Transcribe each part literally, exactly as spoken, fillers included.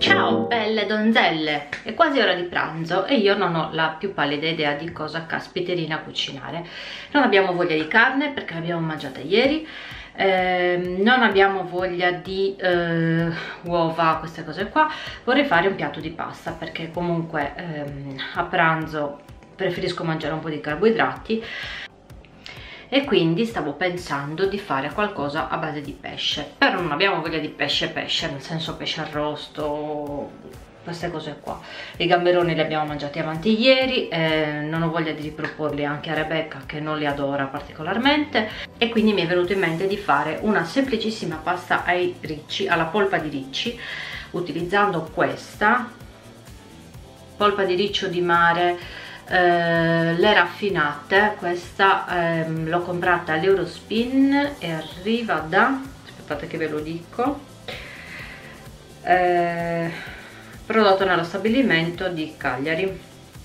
Ciao belle donzelle, è quasi ora di pranzo e io non ho la più pallida idea di cosa caspiterina cucinare. Non abbiamo voglia di carne perché l'abbiamo mangiata ieri, eh, non abbiamo voglia di eh, uova, queste cose qua. Vorrei fare un piatto di pasta perché comunque ehm, a pranzo preferisco mangiare un po' di carboidrati. E quindi stavo pensando di fare qualcosa a base di pesce, però non abbiamo voglia di pesce pesce, nel senso pesce arrosto, queste cose qua. I gamberoni li abbiamo mangiati avanti ieri, eh, non ho voglia di riproporli anche a Rebecca che non li adora particolarmente, e quindi mi è venuto in mente di fare una semplicissima pasta ai ricci, alla polpa di ricci, utilizzando questa polpa di riccio di mare, Uh, le raffinate. Questa um, l'ho comprata all'Eurospin e arriva da, aspettate che ve lo dico, uh, prodotto nello stabilimento di Cagliari.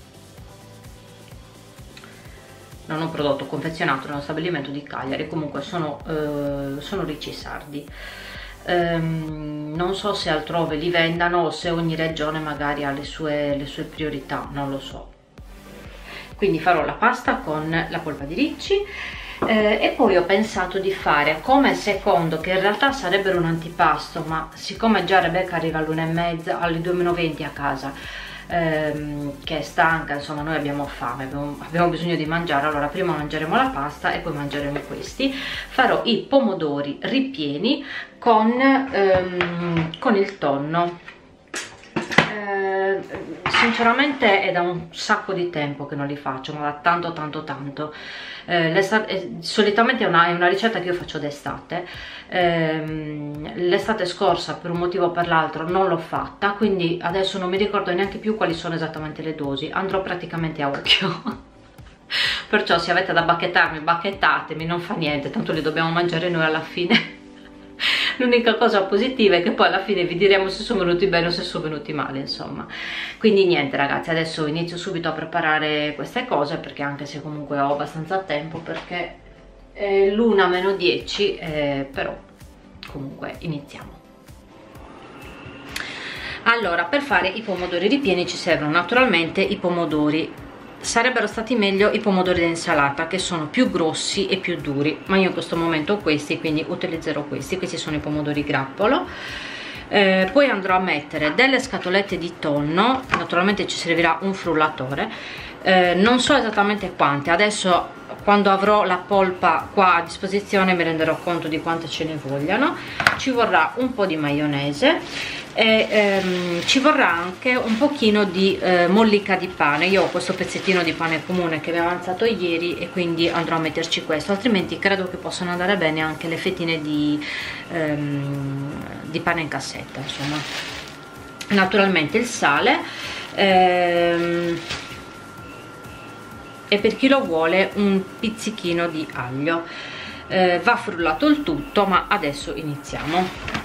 Non ho prodotto confezionato nello stabilimento di Cagliari, comunque sono, uh, sono ricci sardi. Um, non so se altrove li vendano o se ogni regione magari ha le sue, le sue priorità, non lo so. Quindi farò la pasta con la polpa di ricci, eh, e poi ho pensato di fare come secondo, che in realtà sarebbero un antipasto, ma siccome già Rebecca arriva all'una e mezza, alle due meno venti a casa, ehm, che è stanca, insomma noi abbiamo fame, abbiamo, abbiamo bisogno di mangiare, allora prima mangeremo la pasta e poi mangeremo questi. Farò i pomodori ripieni con, ehm, con il tonno. Eh, sinceramente è da un sacco di tempo che non li faccio, ma da tanto tanto tanto. Eh, eh, solitamente è una, è una ricetta che io faccio d'estate. Eh, l'estate scorsa per un motivo o per l'altro non l'ho fatta, quindi adesso non mi ricordo neanche più quali sono esattamente le dosi, andrò praticamente a occhio. Perciò se avete da bacchettarmi, bacchettatemi, non fa niente, tanto li dobbiamo mangiare noi alla fine. L'unica cosa positiva è che poi alla fine vi diremo se sono venuti bene o se sono venuti male, insomma. Quindi niente ragazzi, adesso inizio subito a preparare queste cose, perché anche se comunque ho abbastanza tempo, perché è l'una meno dieci, eh, però comunque iniziamo. Allora, per fare i pomodori ripieni ci servono naturalmente i pomodori. Sarebbero stati meglio i pomodori d'insalata, che sono più grossi e più duri, ma io in questo momento ho questi, quindi utilizzerò questi. Questi sono i pomodori grappolo. Eh, poi andrò a mettere delle scatolette di tonno, naturalmente ci servirà un frullatore, eh, non so esattamente quante, adesso quando avrò la polpa qua a disposizione mi renderò conto di quante ce ne vogliano. Ci vorrà un po' di maionese e ehm, ci vorrà anche un pochino di eh, mollica di pane. Io ho questo pezzettino di pane comune che mi è avanzato ieri e quindi andrò a metterci questo, altrimenti credo che possano andare bene anche le fettine di, ehm, di pane in cassetta, insomma. Naturalmente il sale, ehm, e per chi lo vuole un pizzichino di aglio. Eh, va frullato il tutto, ma adesso iniziamo.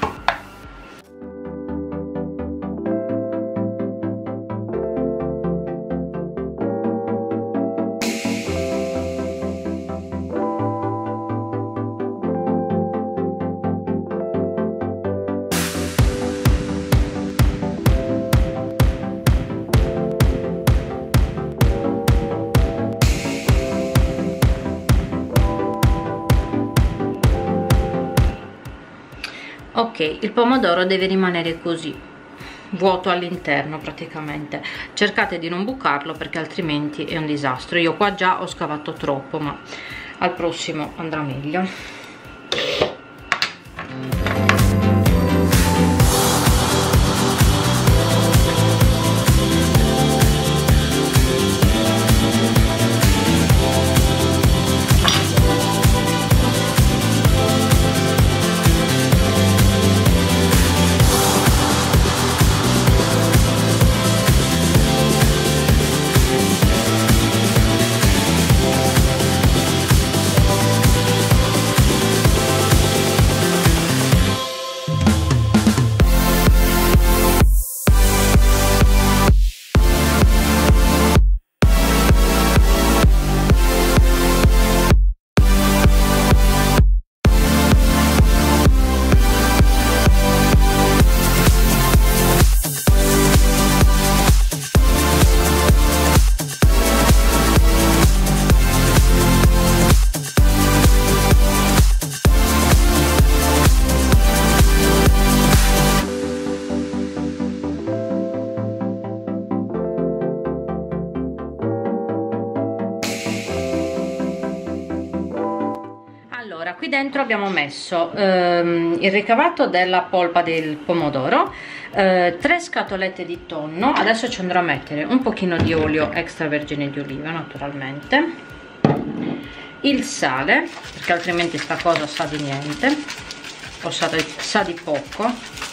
Ok, il pomodoro deve rimanere così, vuoto all'interno praticamente. Cercate di non bucarlo perché altrimenti è un disastro. Io qua già ho scavato troppo, ma al prossimo andrà meglio. qui dentro abbiamo messo ehm, il ricavato della polpa del pomodoro, eh, tre scatolette di tonno. Adesso ci andrò a mettere un pochino di olio extravergine di oliva, naturalmente, il sale, perché altrimenti sta cosa sa di niente, o sa di, sa di poco,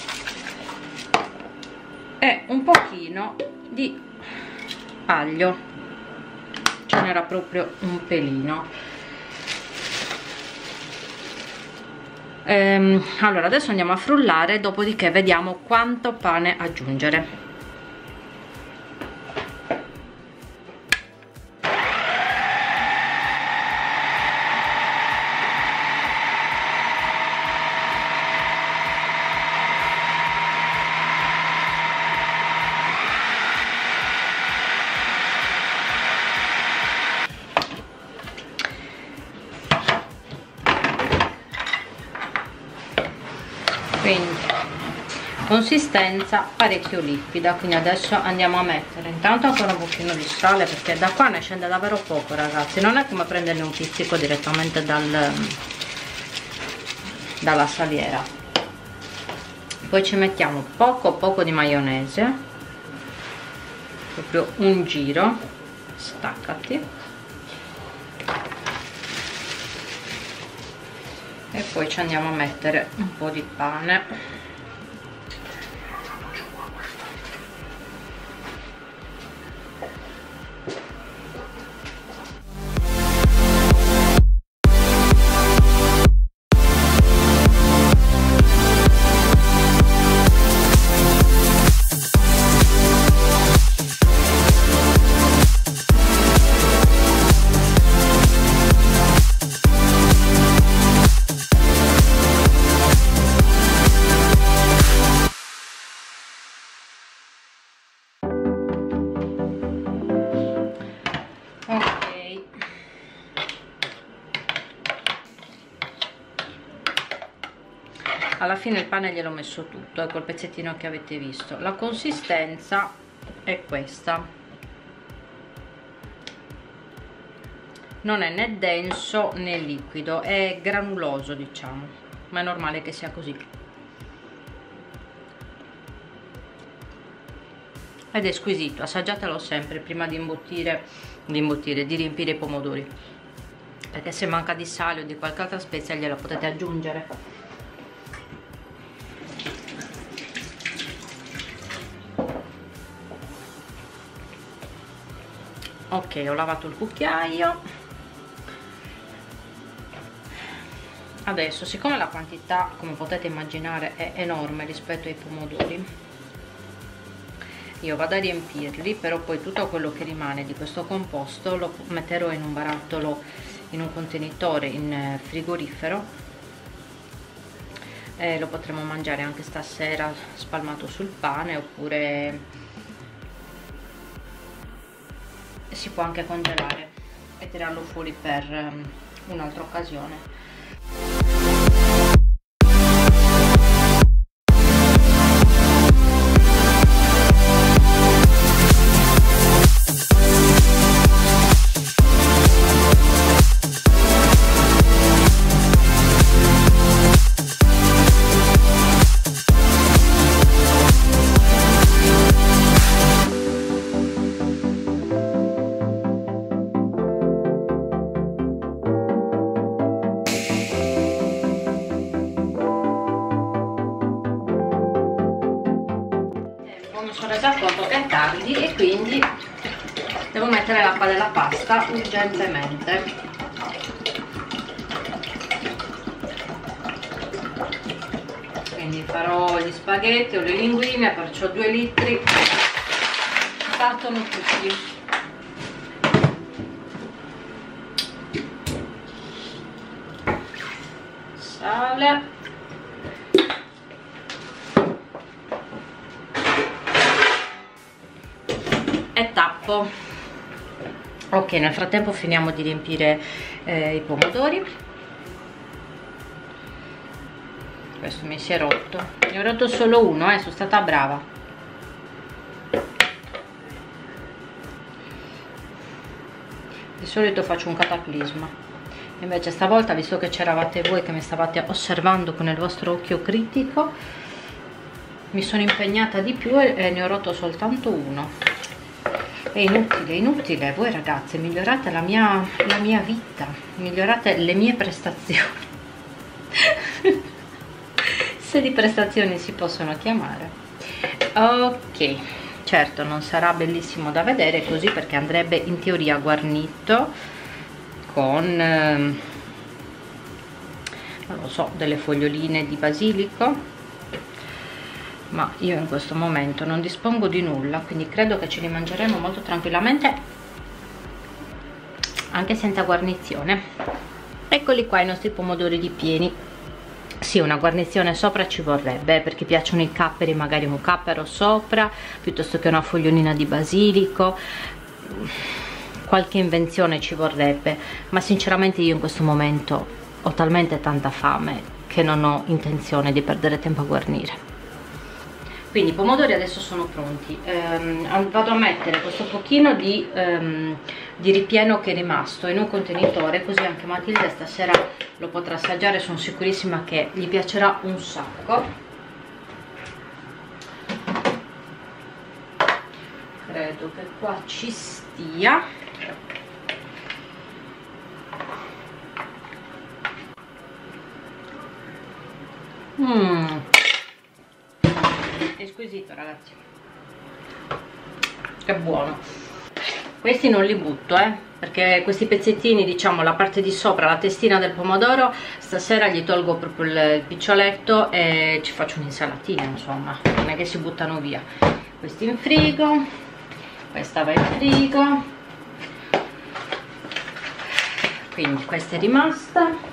e un pochino di aglio, ce n'era proprio un pelino. Ehm, allora adesso andiamo a frullare, dopodiché vediamo quanto pane aggiungere. Quindi consistenza parecchio liquida, quindi adesso andiamo a mettere intanto ancora un pochino di sale, perché da qua ne scende davvero poco, ragazzi, non è come prenderne un pizzico direttamente dal, dalla saliera. Poi ci mettiamo poco poco di maionese, proprio un giro, staccati, e poi ci andiamo a mettere un po' di pane. Alla fine il pane gliel'ho messo tutto, ecco il pezzettino che avete visto. La consistenza è questa, non è né denso né liquido, è granuloso, diciamo, ma è normale che sia così, ed è squisito. Assaggiatelo sempre prima di imbottire, di imbottire, di riempire i pomodori, perché se manca di sale o di qualche altra spezia gliela potete aggiungere. Ok, ho lavato il cucchiaio. Adesso, siccome la quantità, come potete immaginare, è enorme rispetto ai pomodori, io vado a riempirli, però poi tutto quello che rimane di questo composto lo metterò in un barattolo, in un contenitore in frigorifero, e lo potremo mangiare anche stasera spalmato sul pane, oppure si può anche congelare e tirarlo fuori per um, un'altra occasione. Conto che è tardi e quindi devo mettere l'acqua della pasta urgentemente. Quindi farò gli spaghetti o le linguine, perciò due litri partono tutti. Sale, e tappo. Ok, nel frattempo finiamo di riempire eh, i pomodori. Questo mi si è rotto, ne ho rotto solo uno, eh, sono stata brava. Di solito faccio un cataclisma, Invece stavolta, visto che c'eravate voi che mi stavate osservando con il vostro occhio critico, mi sono impegnata di più e ne ho rotto soltanto uno. È inutile, inutile. Voi ragazze migliorate la mia, la mia vita, migliorate le mie prestazioni. Se di prestazioni si possono chiamare. Ok, certo non sarà bellissimo da vedere così, perché andrebbe in teoria guarnito con eh, non lo so, delle foglioline di basilico, ma io in questo momento non dispongo di nulla, quindi credo che ce li mangeremo molto tranquillamente anche senza guarnizione. Eccoli qua i nostri pomodori ripieni. Sì, una guarnizione sopra ci vorrebbe, perché piacciono i capperi, magari un cappero sopra piuttosto che una fogliolina di basilico. Qualche invenzione ci vorrebbe, ma sinceramente io in questo momento ho talmente tanta fame che non ho intenzione di perdere tempo a guarnire. Quindi i pomodori adesso sono pronti. ehm, vado a mettere questo pochino di, ehm, di ripieno che è rimasto in un contenitore, così anche Matilde stasera lo potrà assaggiare, sono sicurissima che gli piacerà un sacco. Credo che qua ci stia. Mmm, è squisito ragazzi, che buono. Questi non li butto, eh, perché questi pezzettini, diciamo la parte di sopra, la testina del pomodoro, stasera gli tolgo proprio il piccioletto e ci faccio un'insalatina, insomma, non è che si buttano via. Questi in frigo, questa va in frigo, quindi questa è rimasta.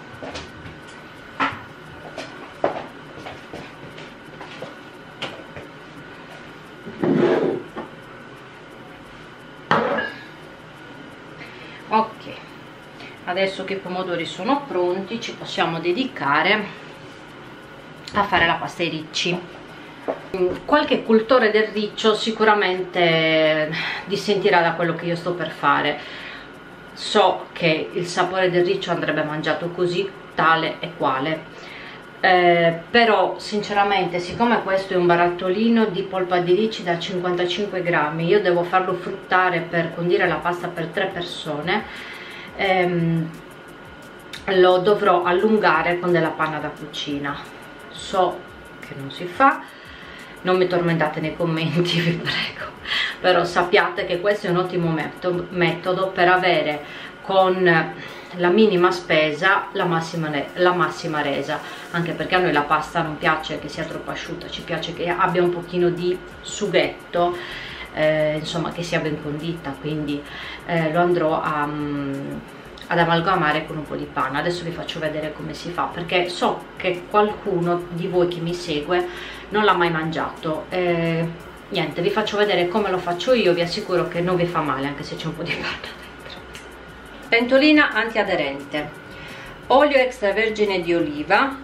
Ok, adesso che i pomodori sono pronti ci possiamo dedicare a fare la pasta ai ricci. Qualche cultore del riccio sicuramente dissentirà da quello che io sto per fare. So che il sapore del riccio andrebbe mangiato così, tale e quale, eh, però sinceramente, siccome questo è un barattolino di polpa di ricci da cinquantacinque grammi, io devo farlo fruttare per condire la pasta per tre persone, ehm, lo dovrò allungare con della panna da cucina. So che non si fa, non mi tormentate nei commenti vi prego, però sappiate che questo è un ottimo metodo, metodo per avere con la minima spesa la massima, la massima resa, anche perché a noi la pasta non piace che sia troppo asciutta, ci piace che abbia un pochino di sughetto, eh, insomma che sia ben condita, quindi eh, lo andrò a, um, ad amalgamare con un po' di panna. Adesso vi faccio vedere come si fa, perché so che qualcuno di voi che mi segue non l'ha mai mangiato. eh, niente, vi faccio vedere come lo faccio io, vi assicuro che non vi fa male anche se c'è un po' di panna. Pentolina antiaderente, olio extravergine di oliva,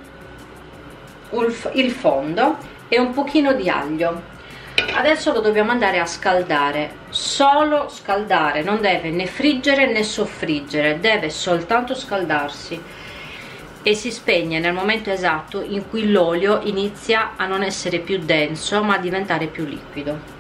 il fondo e un pochino di aglio. Adesso lo dobbiamo andare a scaldare, solo scaldare, non deve né friggere né soffriggere, deve soltanto scaldarsi e si spegne nel momento esatto in cui l'olio inizia a non essere più denso ma a diventare più liquido.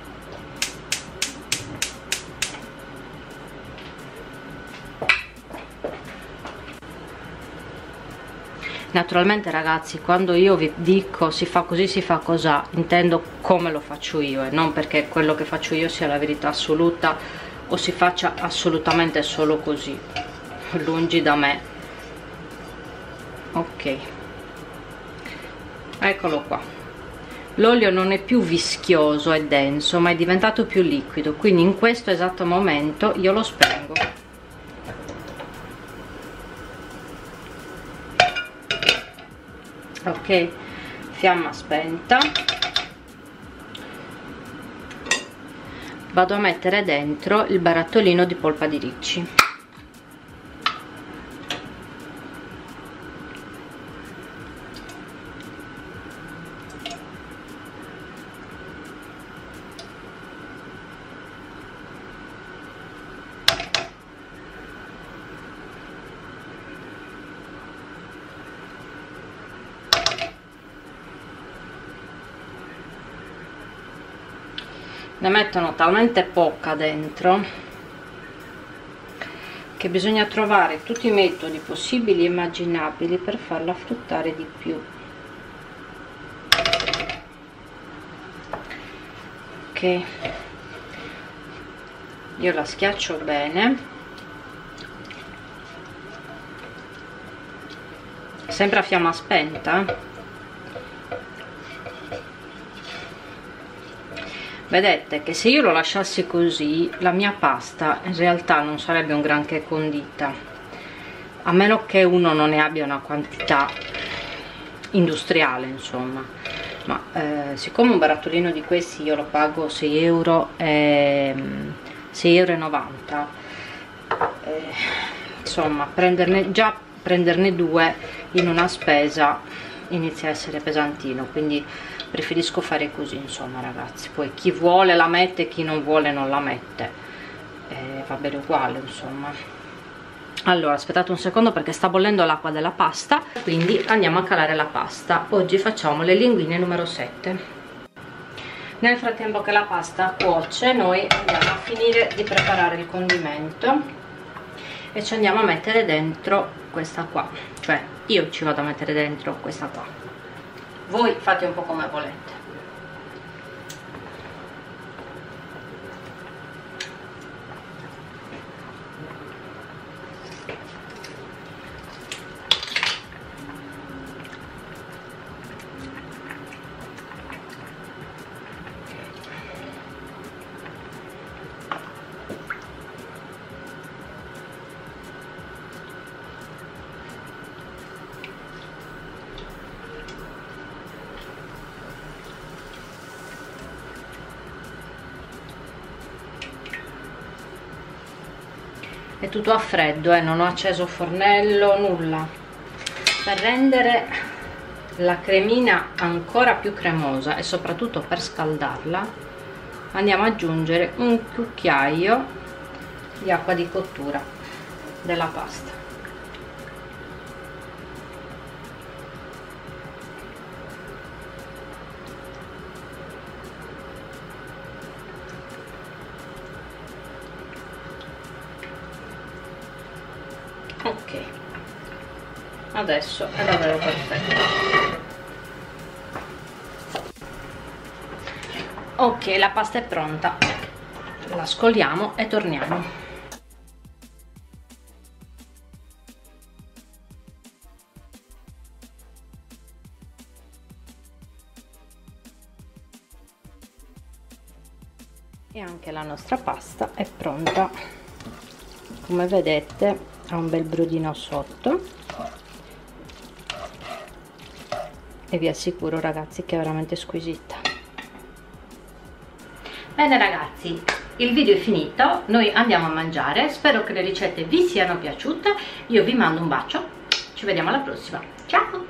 Naturalmente ragazzi, quando io vi dico si fa così, si fa così, intendo come lo faccio io e non perché quello che faccio io sia la verità assoluta o si faccia assolutamente solo così, lungi da me. Ok, eccolo qua, l'olio non è più vischioso e denso ma è diventato più liquido, quindi in questo esatto momento io lo spengo. Ok, fiamma spenta, vado a mettere dentro il barattolino di polpa di ricci. ne mettono talmente poca dentro che bisogna trovare tutti i metodi possibili e immaginabili per farla fruttare di più. Ok, io la schiaccio bene, sempre a fiamma spenta. Vedete che se io lo lasciassi così, la mia pasta in realtà non sarebbe un granché condita, a meno che uno non ne abbia una quantità industriale, insomma. Ma eh, siccome un barattolino di questi io lo pago sei euro e novanta, eh, insomma prenderne, già prenderne due in una spesa inizia a essere pesantino, quindi preferisco fare così, insomma ragazzi. Poi chi vuole la mette, chi non vuole non la mette, eh, va bene uguale, insomma. Allora aspettate un secondo perché sta bollendo l'acqua della pasta, quindi andiamo a calare la pasta. Oggi facciamo le linguine numero sette. Nel frattempo che la pasta cuoce, noi andiamo a finire di preparare il condimento e ci andiamo a mettere dentro questa qua, cioè io ci vado a mettere dentro questa qua. Voi fate un po' come volete. È tutto a freddo, eh? Non ho acceso fornello, nulla, per rendere la cremina ancora più cremosa e soprattutto per scaldarla andiamo ad aggiungere un cucchiaio di acqua di cottura della pasta. Ok, adesso è davvero perfetto. Ok, la pasta è pronta, la scoliamo e torniamo. E anche la nostra pasta è pronta, come vedete ha un bel brodino sotto e vi assicuro ragazzi che è veramente squisita. Bene ragazzi, il video è finito, noi andiamo a mangiare, spero che le ricette vi siano piaciute, io vi mando un bacio, ci vediamo alla prossima, ciao!